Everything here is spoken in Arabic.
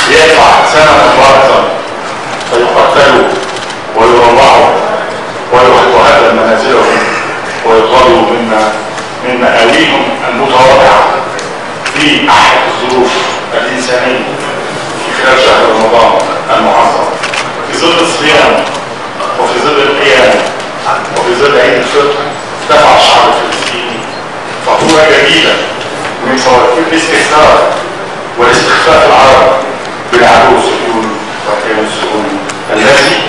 يدفع سنة باطلا فيقتلوا ويروعوا ويهدم منازلهم ويطردوا من مآويهم المتواضعة في أحد الظروف الإنسانية في خلال شهر رمضان المعظم، في ظل الصيام وفي ظل القيام وفي ظل عيد الفطر. دفع الشعب الفلسطيني فاتورة جديدة من فواتير الاستهتار والاستخفاف العرب بالعدو الصهيوني والكيان الصهيوني الذي